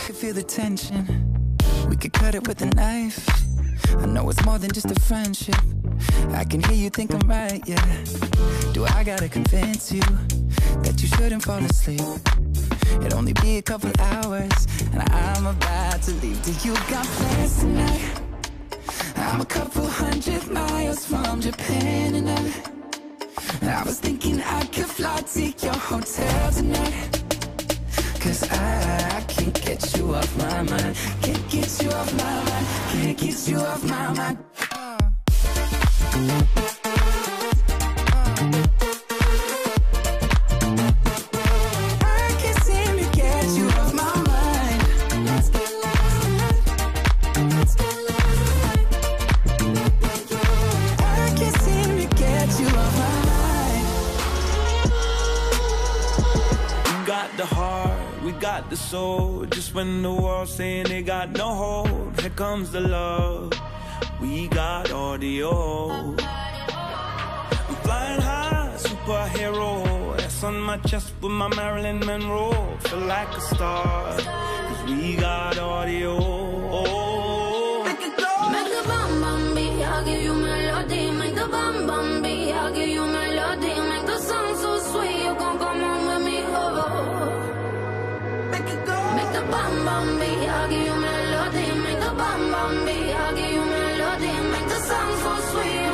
could feel the tension. We could cut it with a knife. I know it's more than just a friendship. I can hear you think I'm right, yeah. Do I gotta convince you that you shouldn't fall asleep? It'll only be a couple hours, and I'm about to leave. Do you got plans tonight? I'm a couple 100 miles from Japan, and I was thinking I could fly to your hotel tonight. Cause I can't get you off my mind. Can't get you off my mind. Can't get you off my mind. I can't seem to get you off my mind. Let's get lost. Let's get lost. I can't seem to get you off my mind. You got the heart, we got the soul. Just when the world's saying they got no hold, here comes the love. We got audio. I'm flying high, superhero. S on my chest with my Marilyn Monroe. Feel like a star, cause we got audio. Make it go. Make the bam bam beat, I'll give you melody. Make the bam bam beat, I'll give you melody. Make the song so sweet, you gon' come on with me, oh. Make it go. Make the bam bam beat, I'll give you melody. Make the bam bam beat, I'll give you melody. Make the song so sweet.